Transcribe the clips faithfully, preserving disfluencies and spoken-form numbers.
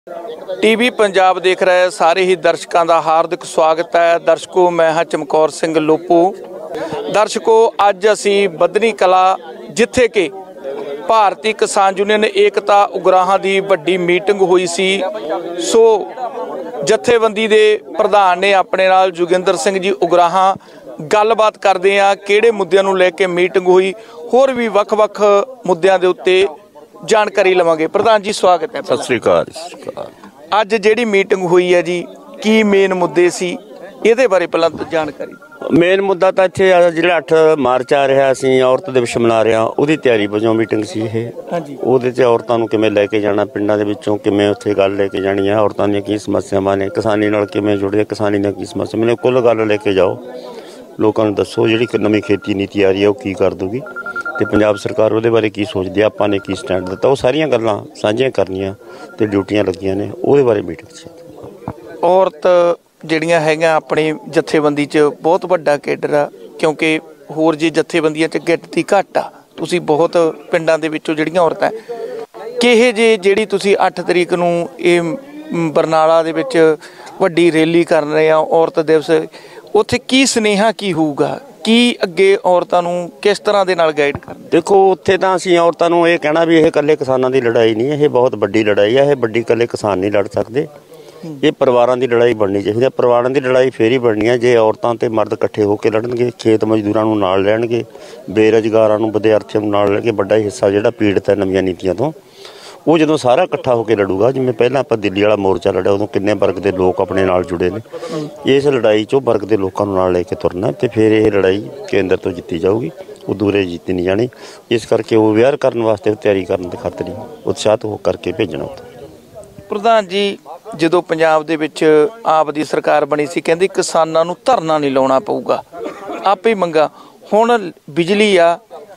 TV Punjab देख रहे सारे ही दर्शकों का हार्दिक स्वागत है। दर्शकों, मैं हाँ चमकौर सिंह लोपू। दर्शकों, अज असी बदनी कला जिथे के भारतीय किसान यूनियन एकता उगराहां की वड्डी मीटिंग हुई सी, सो जथेबंदी के प्रधान ने अपने नाल जोगिंदर सिंह जी उगराहां गलबात करते हैं किहड़े मुद्दों नूं लैके मीटिंग हुई, होर भी वख-वख मुद्दों के उत्ते जानकारी लवांगे। प्रधान जी स्वागत है। सत श्री अकाल। अज जिहड़ी मीटिंग हुई है जी, की मेन मुद्दे सी, इहदे बारे पहला जानकारी। मेन मुद्दा तो इत्थे जिहड़ा अठ मार्च आ रहा असीं औरत दिवस मना रहे हां, उहदी तैयारी वजों मीटिंग सी इह। उहदे ते औरतां नूं किवें लैके जाना, पिंडां दे विचों किवें उत्थे गल लैके जानी है, औरतां दीयां की समस्यावां ने, किसानी नाल किवें जुड़े, किसानी दी की समस्या, मैनूं कुल गल लैके जाओ, लोकां नूं दस्सो जिहड़ी नवीं खेती नीति आ रही है वो की कर दूगी ते पंजाब सरकार उहदे बारे की सोचदी है, आपां ने की स्टैंड दित्ता, वो सारियां गल्लां साझियां करनियां ते ड्यूटियां लगियां ने, उहदे बारे मीटिंग सी। औरत ਜਿਹੜੀਆਂ ਹੈਗੀਆਂ ਆਪਣੀ ਜਥੇਬੰਦੀ 'ਚ ਬਹੁਤ ਵੱਡਾ ਕੇਡਰ ਆ, ਕਿਉਂਕਿ ਹੋਰ ਜੇ ਜਥੇਬੰਦੀਆਂ 'ਚ ਗਿਣਤੀ ਘੱਟ ਆ, ਤੁਸੀਂ ਬਹੁਤ ਪਿੰਡਾਂ ਦੇ ਵਿੱਚੋਂ ਜਿਹੜੀਆਂ ਔਰਤਾਂ ਕਿਹੇ ਜੇ ਜਿਹੜੀ ਤੁਸੀਂ ਅੱਠ ਤਰੀਕ ਨੂੰ ਇਹ ਬਰਨਾਲਾ ਦੇ ਵਿੱਚ ਵੱਡੀ ਰੈਲੀ ਕਰ ਰਹੇ ਆ ਔਰਤ ਦਿਵਸ, ਉੱਥੇ ਕੀ ਸੁਨੇਹਾ ਕੀ ਹੋਊਗਾ, ਕੀ ਅੱਗੇ ਔਰਤਾਂ ਨੂੰ ਕਿਸ ਤਰ੍ਹਾਂ ਦੇ ਨਾਲ ਗਾਈਡ ਕਰਨ? ਦੇਖੋ, ਉੱਥੇ ਤਾਂ ਅਸੀਂ ਔਰਤਾਂ ਨੂੰ ਇਹ ਕਹਿਣਾ ਵੀ ਇਹ ਇਕੱਲੇ ਕਿਸਾਨਾਂ ਦੀ ਲੜਾਈ ਨਹੀਂ, ਇਹ ਬਹੁਤ ਵੱਡੀ ਲੜਾਈ ਹੈ, ਇਹ ਵੱਡੀ ਇਕੱਲੇ ਕਿਸਾਨ ਨਹੀਂ ਲੜ ਸਕਦੇ, ਇਹ ਪਰਿਵਾਰਾਂ ਦੀ ਲੜਾਈ ਬਣਨੀ ਚਾਹੀਦੀ ਹੈ। ਪਰਿਵਾਰਾਂ ਦੀ ਲੜਾਈ ਫੇਰ ਹੀ ਬਣਨੀ ਹੈ ਜੇ ਔਰਤਾਂ ਤੇ ਮਰਦ ਇਕੱਠੇ ਹੋ ਕੇ ਲੜਨਗੇ, ਖੇਤ ਮਜ਼ਦੂਰਾਂ ਨੂੰ ਨਾਲ ਲੈਣਗੇ, ਬੇਰੁਜ਼ਗਾਰਾਂ ਨੂੰ, ਵਿਦਿਆਰਥੀਆਂ ਨੂੰ ਨਾਲ ਲੈ ਕੇ ਵੱਡਾ ਹਿੱਸਾ ਜਿਹੜਾ ਪੀੜਤ ਹੈ ਨਵੀਆਂ ਨੀਤੀਆਂ ਤੋਂ, ਉਹ ਜਦੋਂ ਸਾਰਾ ਇਕੱਠਾ ਹੋ ਕੇ ਲੜੂਗਾ, ਜਿਵੇਂ ਪਹਿਲਾਂ ਆਪਾਂ ਦਿੱਲੀ ਵਾਲਾ ਮੋਰਚਾ ਲੜਿਆ, ਉਦੋਂ ਕਿੰਨੇ ਵਰਗ ਦੇ ਲੋਕ ਆਪਣੇ ਨਾਲ ਜੁੜੇ ਨੇ, ਇਸ ਲੜਾਈ 'ਚੋਂ ਵਰਗ ਦੇ ਲੋਕਾਂ ਨੂੰ ਨਾਲ ਲੈ ਕੇ ਤੁਰਨਾ ਤੇ ਫਿਰ ਇਹ ਲੜਾਈ ਕੇਂਦਰ ਤੋਂ ਜਿੱਤੀ ਜਾਊਗੀ, ਉਹ ਦੂਰੇ ਜਿੱਤੀ ਨਹੀਂ ਜਾਣੀ। ਇਸ ਕਰਕੇ ਉਹ ਵਿਆਹ ਕਰਨ ਵਾਸਤੇ ਤਿਆਰੀ ਕਰਨ ਦੇ ਖਾਤਰ ਹੀ ਉਤਸ਼ਾਹਿਤ ਹੋ ਕਰਕੇ ਭੇਜਣਾ। ਪ੍ਰਧਾਨ ਜੀ, ਜਦੋਂ ਪੰਜਾਬ ਦੇ ਵਿੱਚ ਆਪ ਦੀ ਸਰਕਾਰ ਬਣੀ ਸੀ, ਕਹਿੰਦੇ ਕਿਸਾਨਾਂ ਨੂੰ ਧਰਨਾ ਨਹੀਂ ਲਾਉਣਾ ਪਊਗਾ, ਆਪੇ ਮੰਗਾ। ਹੁਣ ਬਿਜਲੀ ਆ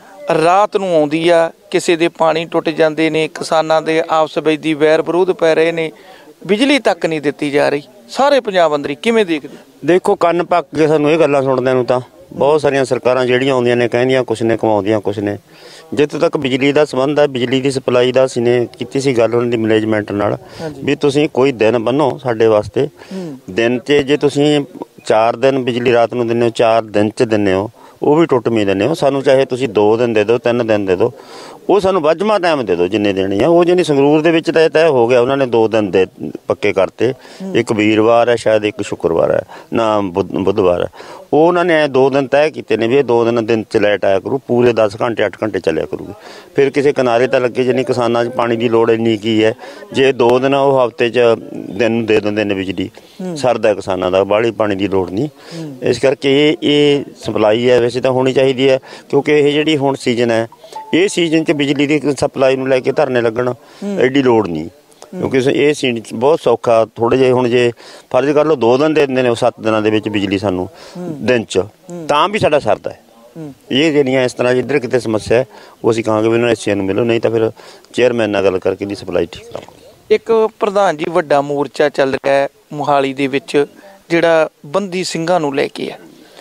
ਰਾਤ ਨੂੰ ਆਉਂਦੀ ਆ, ਕਿਸੇ ਦੇ ਪਾਣੀ ਟੁੱਟ ਜਾਂਦੇ ਨੇ, ਕਿਸਾਨਾਂ ਦੇ ਆਪਸ ਵਿੱਚ ਦੀ ਵੈਰ ਵਿਰੋਧ ਪੈ ਰਹੇ ਨੇ, ਬਿਜਲੀ ਤੱਕ ਨਹੀਂ ਦਿੱਤੀ ਜਾ ਰਹੀ। ਸਾਰੇ ਪੰਜਾਬ ਅੰਦਰ ਕਿਵੇਂ ਦੇਖਦੇ? ਦੇਖੋ, ਕੰਨ ਪੱਕ ਕੇ ਸਾਨੂੰ ਇਹ ਗੱਲਾਂ ਸੁਣਦਿਆਂ ਨੂੰ ਤਾਂ ਬਹੁਤ ਸਾਰੀਆਂ ਸਰਕਾਰਾਂ ਜਿਹੜੀਆਂ ਆਉਂਦੀਆਂ ਨੇ ਕਹਿੰਦੀਆਂ ਕੁਛ ਨੇ, ਕਮਾਉਂਦੀਆਂ ਕੁਛ ਨੇ। ਜਿੱਥੋਂ ਤੱਕ ਬਿਜਲੀ ਦਾ ਸੰਬੰਧ ਹੈ, ਬਿਜਲੀ ਦੀ ਸਪਲਾਈ ਦਾ ਅਸੀਂ ਨੇ ਕੀਤੀ ਸੀ ਗੱਲ ਉਹਨਾਂ ਦੀ ਮੈਨੇਜਮੈਂਟ ਨਾਲ ਵੀ ਤੁਸੀਂ ਕੋਈ ਦਿਨ ਬੰਨੋ ਸਾਡੇ ਵਾਸਤੇ, ਦਿਨ 'ਚ ਜੇ ਤੁਸੀਂ ਚਾਰ ਦਿਨ ਬਿਜਲੀ ਰਾਤ ਨੂੰ ਦਿੰਦੇ ਹੋ, ਚਾਰ ਦਿਨ 'ਚ ਦਿੰਦੇ ਹੋ, ਉਹ ਵੀ ਟੁੱਟਵੀਂ ਦਿੰਦੇ ਹੋ, ਸਾਨੂੰ ਚਾਹੇ ਤੁਸੀਂ ਦੋ ਦਿਨ ਦੇ ਦਿਓ, ਤਿੰਨ ਦਿਨ ਦੇ ਦਿਓ, ਉਹ ਸਾਨੂੰ ਵੱਜਵਾਂ ਟਾਈਮ ਦੇ ਦਿਓ ਜਿੰਨੇ ਦੇਣੀ ਆ। ਉਹ ਜਿਹੜੀ ਸੰਗਰੂਰ ਦੇ ਵਿੱਚ ਤਾਂ ਇਹ ਤੈਅ ਹੋ ਗਿਆ, ਉਹਨਾਂ ਨੇ ਦੋ ਦਿਨ ਦੇ ਪੱਕੇ ਕਰਤੇ, ਇੱਕ ਵੀਰਵਾਰ ਹੈ ਸ਼ਾਇਦ, ਇੱਕ ਸ਼ੁੱਕਰਵਾਰ ਹੈ ਨਾ ਬੁੱਧ ਬੁੱਧਵਾਰ ਹੈ, ਉਹ ਉਹਨਾਂ ਨੇ ਦੋ ਦਿਨ ਤੈਅ ਕੀਤੇ ਨੇ ਵੀ ਇਹ ਦੋ ਦਿਨ ਦਿਨ 'ਚ ਲਾਈਟ ਆਇਆ ਕਰੂ, ਪੂਰੇ ਦਸ ਘੰਟੇ ਅੱਠ ਘੰਟੇ ਚੱਲਿਆ ਕਰੂਗੀ। ਫਿਰ ਕਿਸੇ ਕਿਨਾਰੇ ਤਾਂ ਲੱਗੇ, ਜਿੰਨੀ ਕਿਸਾਨਾਂ 'ਚ ਪਾਣੀ ਦੀ ਲੋੜ ਇੰਨੀ ਕੀ ਹੈ, ਜੇ ਦੋ ਦਿਨ ਉਹ ਹਫ਼ਤੇ 'ਚ ਦਿਨ ਨੂੰ ਦੇ ਦਿੰਦੇ ਨੇ ਬਿਜਲੀ, ਸਰਦਾ ਕਿਸਾਨਾਂ ਦਾ, ਬਾਹਲੀ ਪਾਣੀ ਦੀ ਲੋੜ ਨਹੀਂ। ਇਸ ਕਰਕੇ ਇਹ ਇਹ ਸਪਲਾਈ ਹੈ ਵੈਸੇ ਤਾਂ ਹੋਣੀ ਚਾਹੀਦੀ ਹੈ, ਕਿਉਂਕਿ ਇਹ ਜਿਹੜੀ ਹੁਣ ਸੀਜ਼ਨ ਹੈ, ਇਹ ਸੀਜ਼ਨ 'ਚ ਬਿਜਲੀ ਦੀ ਸਪਲਾਈ ਨੂੰ ਲੈ ਕੇ ਧਰਨੇ ਲੱਗਣ ਐਡੀ ਲੋੜ ਨਹੀਂ, ਕਿਉਂਕਿ ਇਹ ਸੀਜ਼ਨ ਬਹੁਤ ਸੌਖਾ। ਥੋੜ੍ਹੇ ਜਿਹੇ ਹੁਣ ਜੇ ਫਰਜ਼ ਕਰ ਲਓ ਦੋ ਦਿਨ ਦੇ ਦਿੰਦੇ ਨੇ, ਉਹ ਸੱਤ ਦਿਨਾਂ ਦੇ ਵਿੱਚ ਬਿਜਲੀ ਸਾਨੂੰ ਦਿਨ 'ਚ, ਤਾਂ ਵੀ ਸਾਡਾ ਸਰਦਾ ਹੈ। ਇਹ ਜਿਹੜੀਆਂ ਇਸ ਤਰ੍ਹਾਂ ਜਿੱਧਰ ਕਿਤੇ ਸਮੱਸਿਆ ਹੈ, ਉਹ ਅਸੀਂ ਕਹਾਂਗੇ ਵੀ ਉਹਨਾਂ ਐਸਸੀਆਂ ਨੂੰ ਮਿਲੋ, ਨਹੀਂ ਤਾਂ ਫਿਰ ਚੇਅਰਮੈਨ ਨਾਲ ਗੱਲ ਕਰਕੇ ਦੀ ਸਪਲਾਈ ਠੀਕ ਕਰਾਂਗੇ। ਇੱਕ ਪ੍ਰਧਾਨ ਜੀ ਵੱਡਾ ਮੋਰਚਾ ਚੱਲ ਰਿਹਾ ਹੈ ਮੋਹਾਲੀ ਦੇ ਵਿੱਚ, ਜਿਹੜਾ ਬੰਦੀ ਸਿੰਘਾਂ ਨੂੰ ਲੈ ਕੇ ਆ।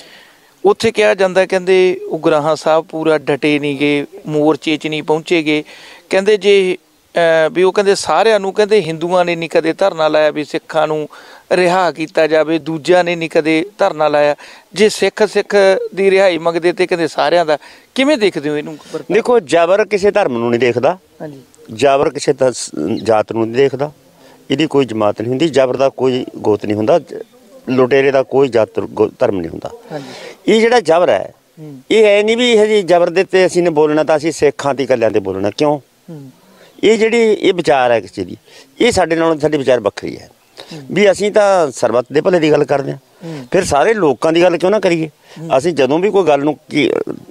ਉੱਥੇ ਕਿਹਾ ਜਾਂਦਾ, ਕਹਿੰਦੇ ਉਗਰਾਹਾਂ ਸਾਹਿਬ ਪੂਰਾ ਡਟੇ ਨਹੀਂ ਗਏ, ਮੋਰਚੇ 'ਚ ਨਹੀਂ ਪਹੁੰਚੇ ਗਏ, ਕਹਿੰਦੇ ਜੇ ਵੀ ਉਹ ਕਹਿੰਦੇ ਸਾਰਿਆਂ ਨੂੰ, ਕਹਿੰਦੇ ਹਿੰਦੂਆਂ ਨੇ ਨਹੀਂ ਕਦੇ ਧਰਨਾ ਲਾਇਆ ਵੀ ਸਿੱਖਾਂ ਨੂੰ ਰਿਹਾ ਕੀਤਾ ਜਾਵੇ, ਦੂਜਿਆਂ ਨੇ ਨਹੀਂ ਕਦੇ ਧਰਨਾ ਲਾਇਆ, ਜੇ ਸਿੱਖ ਸਿੱਖ ਦੀ ਰਿਹਾਈ ਮੰਗਦੇ ਤੇ ਕਹਿੰਦੇ ਸਾਰਿਆਂ ਦਾ। ਕਿਵੇਂ ਦੇਖਦੇ ਹੋ ਇਹਨੂੰ? ਦੇਖੋ, ਜ਼ਬਰ ਕਿਸੇ ਧਰਮ ਨੂੰ ਨਹੀਂ ਦੇਖਦਾ, ਜ਼ਬਰ ਕਿਸੇ ਜਾਤ ਨੂੰ ਨਹੀਂ ਦੇਖਦਾ, ਇਹਦੀ ਕੋਈ ਜਮਾਤ ਨਹੀਂ ਹੁੰਦੀ, ਜ਼ਬਰ ਦਾ ਕੋਈ ਗੋਤ ਨਹੀਂ ਹੁੰਦਾ, ਲੁਟੇਰੇ ਦਾ ਕੋਈ ਜਾਤ ਧਰਮ ਨਹੀਂ ਹੁੰਦਾ। ਇਹ ਜਿਹੜਾ ਜ਼ਬਰ ਹੈ, ਇਹ ਹੈ ਨਹੀਂ ਵੀ ਇਹ ਜੀ ਜ਼ਬਰ ਦੇ ਤੇ ਅਸੀਂ ਨੇ ਬੋਲਣਾ ਤਾਂ ਅਸੀਂ ਸਿੱਖਾਂ ਤੇ ਇਕੱਲਿਆਂ ਤੇ ਬੋਲਣਾ, ਕਿਉਂ? ਇਹ ਜਿਹੜੀ ਇਹ ਵਿਚਾਰ ਹੈ ਕਿਸੇ ਦੀ, ਇਹ ਸਾਡੇ ਨਾਲੋਂ ਸਾਡੀ ਵਿਚਾਰ ਵੱਖਰੀ ਹੈ ਵੀ ਅਸੀਂ ਤਾਂ ਸਰਬੱਤ ਦੇ ਭਲੇ ਦੀ ਗੱਲ ਕਰਦੇ ਹਾਂ, ਫਿਰ ਸਾਰੇ ਲੋਕਾਂ ਦੀ ਗੱਲ ਕਿਉਂ ਨਾ ਕਰੀਏ? ਅਸੀਂ ਜਦੋਂ ਵੀ ਕੋਈ ਗੱਲ ਨੂੰ ਕੀ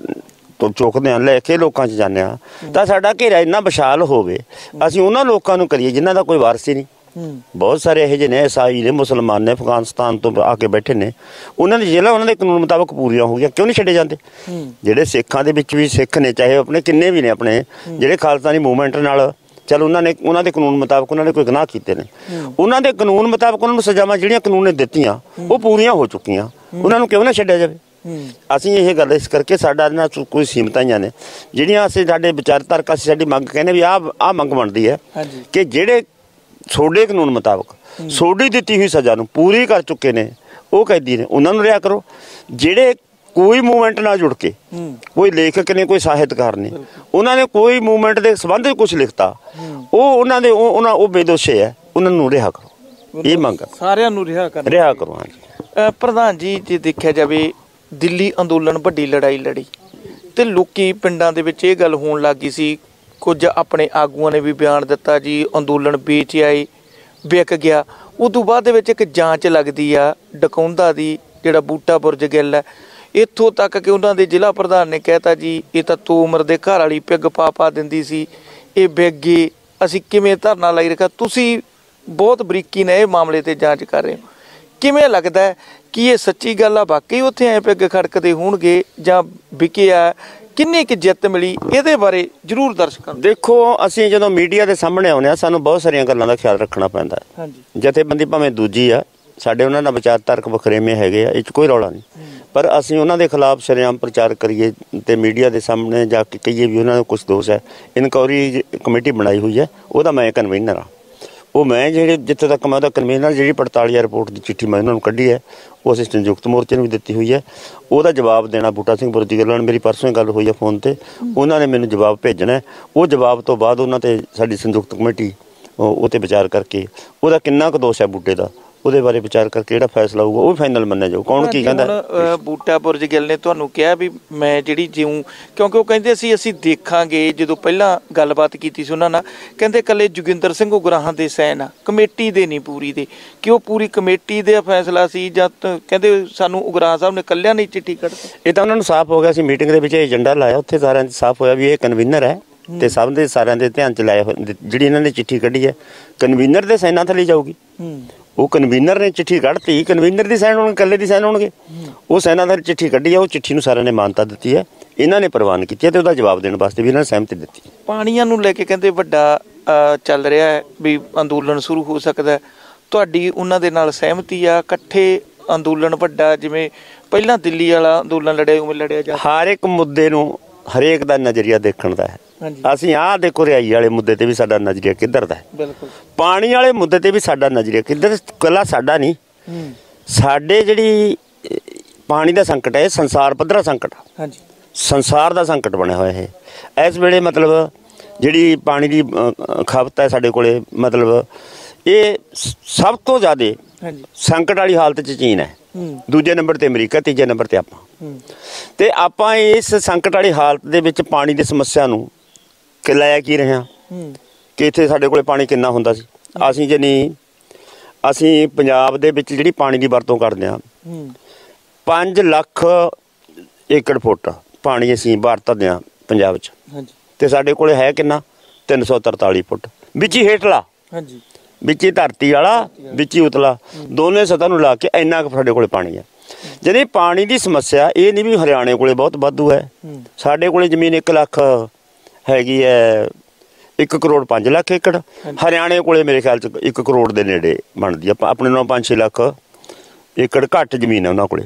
ਚੁੱਕਦੇ ਹਾਂ, ਲੈ ਕੇ ਲੋਕਾਂ 'ਚ ਜਾਂਦੇ ਹਾਂ, ਤਾਂ ਸਾਡਾ ਘੇਰਾ ਇੰਨਾ ਵਿਸ਼ਾਲ ਹੋਵੇ, ਅਸੀਂ ਉਹਨਾਂ ਲੋਕਾਂ ਨੂੰ ਕਰੀਏ ਜਿਨ੍ਹਾਂ ਦਾ ਕੋਈ ਵਾਰਸ ਹੀ ਨਹੀਂ। ਬਹੁਤ ਸਾਰੇ ਇਹੋ ਜਿਹੇ ਨੇ, ਈਸਾਈ ਨੇ, ਮੁਸਲਮਾਨ ਨੇ, ਅਫਗਾਨਿਸਤਾਨ ਤੋਂ ਆ ਕੇ ਬੈਠੇ ਨੇ, ਉਹਨਾਂ ਦੀ ਜੇਲ੍ਹਾਂ ਉਹਨਾਂ ਦੇ ਕਾਨੂੰਨ ਮੁਤਾਬਕ ਪੂਰੀਆਂ ਹੋ ਗਈਆਂ, ਕਿਉਂ ਨਹੀਂ ਛੱਡੇ ਜਾਂਦੇ? ਜਿਹੜੇ ਸਿੱਖਾਂ ਦੇ ਵਿੱਚ ਵੀ ਸਿੱਖ ਨੇ, ਚਾਹੇ ਆਪਣੇ ਕਿੰਨੇ ਵੀ ਨੇ, ਆਪਣੇ ਜਿਹੜੇ ਖਾਲਸਾ ਦੀ ਮੂਵਮੈਂਟ ਨਾਲ ਚੱਲ, ਉਹਨਾਂ ਨੇ ਉਹਨਾਂ ਦੇ ਕਾਨੂੰਨ ਮੁਤਾਬਕ ਉਹਨਾਂ ਨੇ ਕੋਈ ਗੁਨਾਹ ਕੀਤੇ ਨੇ, ਉਹਨਾਂ ਦੇ ਕਾਨੂੰਨ ਮੁਤਾਬਕ ਉਹਨਾਂ ਨੂੰ ਸਜ਼ਾਵਾਂ ਜਿਹੜੀਆਂ ਕਾਨੂੰਨ ਨੇ ਦਿੱਤੀਆਂ ਉਹ ਪੂਰੀਆਂ ਹੋ ਚੁੱਕੀਆਂ, ਉਹਨਾਂ ਨੂੰ ਕਿਉਂ ਨਾ ਛੱਡਿਆ ਜਾਵੇ? ਅਸੀਂ ਇਹ ਗੱਲ ਇਸ ਕਰਕੇ ਸਾਡਾ ਇਹਨਾਂ ਕੋਈ ਸੀਮਤਾਈਆਂ ਨੇ ਜਿਹੜੀਆਂ ਅਸੀਂ ਸਾਡੇ ਵਿਚਾਰਧਾਰਕ ਅਸੀਂ ਸਾਡੀ ਮੰਗ ਕਹਿੰਦੇ ਵੀ ਆਹ ਆਹ ਮੰਗ ਬਣਦੀ ਹੈ ਕਿ ਜਿਹੜੇ ਤੁਹਾਡੇ ਕਾਨੂੰਨ ਮੁਤਾਬਕ ਤੁਹਾਡੀ ਦਿੱਤੀ ਹੋਈ ਸਜ਼ਾ ਨੂੰ ਪੂਰੀ ਕਰ ਚੁੱਕੇ ਨੇ ਉਹ ਕੈਦੀ ਨੇ, ਉਹਨਾਂ ਨੂੰ ਰਿਹਾ ਕਰੋ। ਜਿਹੜੇ ਕੋਈ ਮੂਵਮੈਂਟ ਨਾਲ ਜੁੜ ਕੇ, ਕੋਈ ਲੇਖਕ ਨੇ, ਕੋਈ ਸਾਹਿਤਕਾਰ ਨੇ, ਉਹਨਾਂ ਨੇ ਕੋਈ ਮੂਵਮੈਂਟ ਦੇ ਸੰਬੰਧ ਵਿੱਚ ਕੁਝ ਲਿਖਤਾ, ਉਹ ਉਹਨਾਂ ਦੇ ਉਹਨਾਂ ਉਹ ਬੇਦੋਸ਼ੇ ਹੈ, ਉਹਨਾਂ ਨੂੰ ਰਿਹਾ ਕਰੋ। ਇਹ ਮੰਗ ਸਾਰਿਆਂ ਨੂੰ ਰਿਹਾ ਕਰ ਰਿਹਾ ਕਰੋ। ਹਾਂਜੀ ਪ੍ਰਧਾਨ ਜੀ, ਜੇ ਦੇਖਿਆ ਜਾਵੇ ਦਿੱਲੀ ਅੰਦੋਲਨ ਵੱਡੀ ਲੜਾਈ ਲੜੀ ਤੇ ਲੋਕੀ ਪਿੰਡਾਂ ਦੇ ਵਿੱਚ ਇਹ ਗੱਲ ਹੋਣ ਲੱਗ ਗਈ ਸੀ, ਕੁਝ ਆਪਣੇ ਆਗੂਆਂ ਨੇ ਵੀ ਬਿਆਨ ਦਿੱਤਾ ਜੀ ਅੰਦੋਲਨ ਵੇਚ ਆਏ, ਵਿਕ ਗਿਆ। ਉਦੋਂ ਬਾਅਦ ਦੇ ਵਿੱਚ ਇੱਕ ਜਾਂਚ ਲੱਗਦੀ ਆ ਡਕੌਂਦਾ ਦੀ, ਜਿਹੜਾ ਬੂਟਾ ਬੁਰਜ ਗਿੱਲ ਹੈ, ਇੱਥੋਂ ਤੱਕ ਕਿ ਉਹਨਾਂ ਦੇ ਜ਼ਿਲ੍ਹਾ ਪ੍ਰਧਾਨ ਨੇ ਕਹਿਤਾ ਜੀ ਇਹ ਤਾਂ ਤੋ ਉਮਰ ਦੇ ਘਰ ਵਾਲੀ ਪਿੱਗ ਪਾ ਪਾ ਦਿੰਦੀ ਸੀ, ਇਹ ਵਿਕ ਗਏ, ਅਸੀਂ ਕਿਵੇਂ ਧਰਨਾ ਲਾਈ ਰੱਖਿਆ। ਤੁਸੀਂ ਬਹੁਤ ਬਰੀਕੀ ਨਾਲ ਇਹ ਮਾਮਲੇ ਤੇ ਜਾਂਚ ਕਰ ਰਹੇ ਹੋ, ਕਿਵੇਂ ਲੱਗਦਾ ਕਿ ਇਹ ਸੱਚੀ ਗੱਲ ਆ, ਵਾਕਈ ਉੱਥੇ ਐ ਪਿੱਗ ਖੜਕਦੇ ਹੋਣਗੇ ਜਾਂ ਵਿਕੇ ਆ, ਕਿੰਨੀ ਕੁ ਜਿੱਤ ਮਿਲੀ, ਇਹਦੇ ਬਾਰੇ ਜ਼ਰੂਰ ਦਰਸ਼ਕਾਂ ਨੂੰ। ਦੇਖੋ, ਅਸੀਂ ਜਦੋਂ ਮੀਡੀਆ ਦੇ ਸਾਹਮਣੇ ਆਉਂਦੇ ਹਾਂ ਸਾਨੂੰ ਬਹੁਤ ਸਾਰੀਆਂ ਗੱਲਾਂ ਦਾ ਖਿਆਲ ਰੱਖਣਾ ਪੈਂਦਾ ਹੈ। ਹਾਂਜੀ, ਜਥੇਬੰਦੀ ਭਾਵੇਂ ਦੂਜੀ ਆ, ਸਾਡੇ ਉਹਨਾਂ ਨਾਲ ਵਿਚਾਰਧਾਰਕ ਵਖਰੇਵੇਂ ਹੈਗੇ ਆ, ਇਹ 'ਚ ਕੋਈ ਰੌਲਾ ਨਹੀਂ, ਪਰ ਅਸੀਂ ਉਹਨਾਂ ਦੇ ਖਿਲਾਫ ਸ਼ਰੇਆਮ ਪ੍ਰਚਾਰ ਕਰੀਏ ਤੇ ਮੀਡੀਆ ਦੇ ਸਾਹਮਣੇ ਜਾ ਕੇ ਕਹੀਏ ਵੀ ਉਹਨਾਂ ਦਾ ਕੁਝ ਦੋਸ਼ ਹੈ। ਇਨਕੁਆਇਰੀ ਕਮੇਟੀ ਬਣਾਈ ਹੋਈ ਹੈ, ਉਹਦਾ ਮੈਂ ਕਨਵੀਨਰ ਹਾਂ। ਉਹ ਮੈਂ ਜਿਹੜੇ ਜਿੱਥੇ ਤੱਕ ਮੈਂ ਉਹਦਾ ਕਨਵੀਨਰ, ਜਿਹੜੀ ਪੜਤਾਲੀਆ ਰਿਪੋਰਟ ਦੀ ਚਿੱਠੀ ਮੈਂ ਉਹਨਾਂ ਨੂੰ ਕੱਢੀ ਹੈ ਉਹ ਅਸੀਂ ਸੰਯੁਕਤ ਮੋਰਚੇ ਨੂੰ ਵੀ ਦਿੱਤੀ ਹੋਈ ਹੈ। ਉਹਦਾ ਜਵਾਬ ਦੇਣਾ ਬੂਟਾ ਸਿੰਘ ਬੁਰਜੀ ਗਿੱਲ ਨਾਲ ਮੇਰੀ ਪਰਸੋਂ ਹੀ ਗੱਲ ਹੋਈ ਹੈ ਫੋਨ ਤੇ, ਉਹਨਾਂ ਨੇ ਮੈਨੂੰ ਜਵਾਬ ਭੇਜਣਾ। ਉਹ ਜਵਾਬ ਤੋਂ ਬਾਅਦ ਉਹਨਾਂ ਤੇ ਸਾਡੀ ਸੰਯੁਕਤ ਕਮੇਟੀ ਉਹ 'ਤੇ ਵਿਚਾਰ ਕਰਕੇ ਉਹਦਾ ਕਿੰਨਾ ਕੁ ਦੋਸ਼ ਹੈ ਬੂਟੇ ਦਾ, ਉਹਦੇ ਬਾਰੇ ਵਿਚਾਰ ਕਰਕੇ ਜਿਹੜਾ ਫੈਸਲਾ ਹੋਊਗਾ ਉਹ ਫਾਈਨਲ ਮੰਨਿਆ ਜਾਊ। ਕੌਣ ਕੀ ਕਹਿੰਦਾ। ਬੂਟਾ ਬੁਰਜ ਗਿੱਲ ਨੇ ਤੁਹਾਨੂੰ ਕਿਹਾ ਵੀ ਮੈਂ ਜਿਹੜੀ ਜਿਉਂ, ਕਿਉਂਕਿ ਉਹ ਕਹਿੰਦੇ ਸੀ ਅਸੀਂ ਦੇਖਾਂਗੇ, ਜਦੋਂ ਪਹਿਲਾਂ ਗੱਲਬਾਤ ਕੀਤੀ ਸੀ ਉਹਨਾਂ ਨਾਲ, ਕਹਿੰਦੇ ਇਕੱਲੇ ਜੋਗਿੰਦਰ ਸਿੰਘ ਉਗਰਾਹਾਂ ਦੇ ਸੈਨ ਆ, ਕਮੇਟੀ ਦੇ ਨਹੀਂ ਪੂਰੀ ਦੇ, ਕਿ ਉਹ ਪੂਰੀ ਕਮੇਟੀ ਦਾ ਫੈਸਲਾ ਸੀ ਜਾਂ ਕਹਿੰਦੇ ਸਾਨੂੰ ਉਗਰਾਹਾਂ ਸਾਹਿਬ ਨੇ ਇਕੱਲਿਆਂ ਨੇ ਚਿੱਠੀ ਕੱਢੀ। ਇਹ ਤਾਂ ਉਹਨਾਂ ਨੂੰ ਸਾਫ਼ ਹੋ ਗਿਆ ਸੀ, ਮੀਟਿੰਗ ਦੇ ਵਿੱਚ ਏਜੰਡਾ ਲਾਇਆ, ਉੱਥੇ ਸਾਰਿਆਂ 'ਚ ਸਾਫ਼ ਹੋਇਆ ਵੀ ਇਹ ਕਨਵੀਨਰ ਹੈ ਤੇ ਸਭ ਦੇ ਸਾਰਿਆਂ ਦੇ ਧਿਆਨ 'ਚ ਲਾਇਆ ਹੋਇਆ। ਜਿਹੜੀ ਇਹਨਾਂ ਨੇ ਚਿੱਠੀ ਕੱਢੀ ਹੈ ਕਨਵੀਨਰ ਦੇ ਸਾਈਨਾਂ ਥੱਲੇ ਜਾਊਗੀ। ਉਹ ਕਨਵੀਨਰ ਨੇ ਚਿੱਠੀ ਕੱਢਤੀ, ਕਨਵੀਨਰ ਦੀ ਸਾਈਨ ਹੋਣਗੇ, ਇਕੱਲੇ ਦੀ ਸਾਈਨ ਹੋਣਗੇ। ਉਹ ਸਾਈਨਾਂ ਥੱਲੇ ਚਿੱਠੀ ਕੱਢੀ ਹੈ, ਉਹ ਚਿੱਠੀ ਨੂੰ ਸਾਰਿਆਂ ਨੇ ਮਾਨਤਾ ਦਿੱਤੀ ਹੈ, ਇਹਨਾਂ ਨੇ ਪ੍ਰਵਾਨ ਕੀਤੀ ਹੈ ਤੇ ਉਹਦਾ ਜਵਾਬ ਦੇਣ ਵਾਸਤੇ ਵੀ ਇਹਨਾਂ ਨੇ ਸਹਿਮਤੀ ਦਿੱਤੀ। ਪਾਣੀਆਂ ਨੂੰ ਲੈ ਕੇ ਕਹਿੰਦੇ ਵੱਡਾ ਚੱਲ ਰਿਹਾ ਹੈ ਵੀ ਅੰਦੋਲਨ ਸ਼ੁਰੂ ਹੋ ਸਕਦਾ, ਤੁਹਾਡੀ ਉਹਨਾਂ ਦੇ ਨਾਲ ਸਹਿਮਤੀ ਆ? ਇਕੱਠੇ ਅੰਦੋਲਨ ਵੱਡਾ, ਜਿਵੇਂ ਪਹਿਲਾਂ ਦਿੱਲੀ ਵਾਲਾ ਅੰਦੋਲਨ ਲੜਿਆ ਉਵੇਂ ਲੜਿਆ ਜਾ? ਹਰ ਇੱਕ ਮੁੱਦੇ ਨੂੰ ਹਰੇਕ ਦਾ ਨਜ਼ਰੀਆ ਦੇਖਣ ਦਾ ਹੈ। ਅਸੀਂ ਆਹ ਦੇਖੋ ਰਿਹਾਈ ਵਾਲੇ ਮੁੱਦੇ ਤੇ ਵੀ ਸਾਡਾ ਨਜ਼ਰੀਆ ਕਿੱਧਰ ਦਾ ਹੈ, ਬਿਲਕੁਲ ਪਾਣੀ ਵਾਲੇ ਮੁੱਦੇ ਤੇ ਵੀ ਸਾਡਾ ਨਜ਼ਰੀਆ ਕਿੱਧਰ, ਇਕੱਲਾ ਸਾਡਾ ਨਹੀਂ, ਸਾਡੇ ਜਿਹੜੀ ਪਾਣੀ ਦਾ ਸੰਕਟ ਹੈ ਇਹ ਸੰਸਾਰ ਪੱਧਰਾ ਸੰਕਟ ਆ। ਹਾਂਜੀ, ਸੰਸਾਰ ਦਾ ਸੰਕਟ ਬਣਿਆ ਹੋਇਆ ਹੈ ਇਸ ਵੇਲੇ। ਮਤਲਬ ਜਿਹੜੀ ਪਾਣੀ ਦੀ ਖਪਤ ਹੈ ਸਾਡੇ ਕੋਲੇ, ਮਤਲਬ ਇਹ ਸਭ ਤੋਂ ਜ਼ਿਆਦਾ ਸੰਕਟ ਵਾਲੀ ਹਾਲਤ 'ਚ ਚੀਨ ਹੈ, ਦੂਜੇ ਨੰਬਰ ਤੇ ਅਮਰੀਕਾ, ਤੀਜੇ ਨੰਬਰ ਤੇ ਆਪਾਂ। ਤੇ ਆਪਾਂ ਇਸ ਸੰਕਟ ਵਾਲੀ ਹਾਲਤ ਦੇ ਵਿੱਚ ਪਾਣੀ ਦੀ ਸਮੱਸਿਆ ਨੂੰ ਕਿ ਲਾਇਆ ਕੀ ਰਹੇ ਹਾਂ ਕਿ ਇੱਥੇ ਸਾਡੇ ਕੋਲੇ ਪਾਣੀ ਕਿੰਨਾ ਹੁੰਦਾ ਸੀ। ਅਸੀਂ ਜੇ ਨਹੀਂ, ਅਸੀਂ ਪੰਜਾਬ ਦੇ ਵਿੱਚ ਜਿਹੜੀ ਪਾਣੀ ਦੀ ਵਰਤੋਂ ਕਰਦੇ ਹਾਂ ਪੰਜ ਲੱਖ ਏਕੜ ਫੁੱਟ ਪਾਣੀ ਅਸੀਂ ਵਰਤਦੇ ਹਾਂ ਪੰਜਾਬ 'ਚ, ਤੇ ਸਾਡੇ ਕੋਲੇ ਹੈ ਕਿੰਨਾ, ਤਿੰਨ ਸੌ ਤਰਤਾਲੀ ਫੁੱਟ, ਵਿੱਚ ਹੀ ਹੇਠਲਾ, ਵਿੱਚ ਹੀ ਧਰਤੀ ਵਾਲਾ, ਵਿੱਚ ਹੀ ਉਤਲਾ, ਦੋਨੇ ਸਤਹਾਂ ਨੂੰ ਲਾ ਕੇ ਇੰਨਾ ਕੁ ਸਾਡੇ ਕੋਲੇ ਪਾਣੀ ਹੈ। ਜਿਹੜੀ ਪਾਣੀ ਦੀ ਸਮੱਸਿਆ ਇਹ ਨਹੀਂ ਵੀ ਹਰਿਆਣੇ ਕੋਲੇ ਬਹੁਤ ਵਾਧੂ ਹੈ, ਸਾਡੇ ਕੋਲੇ ਜ਼ਮੀਨ ਇੱਕ ਲੱਖ ਹੈਗੀ ਹੈ, ਇੱਕ ਕਰੋੜ ਪੰਜ ਲੱਖ ਏਕੜ। ਹਰਿਆਣੇ ਕੋਲੇ ਮੇਰੇ ਖਿਆਲ 'ਚ ਇੱਕ ਕਰੋੜ ਦੇ ਨੇੜੇ ਬਣਦੀ ਆ, ਆਪਣੇ ਨਾਲ ਪੰਜ ਛੇ ਲੱਖ ਏਕੜ ਘੱਟ ਜ਼ਮੀਨ ਹੈ ਉਹਨਾਂ ਕੋਲੇ।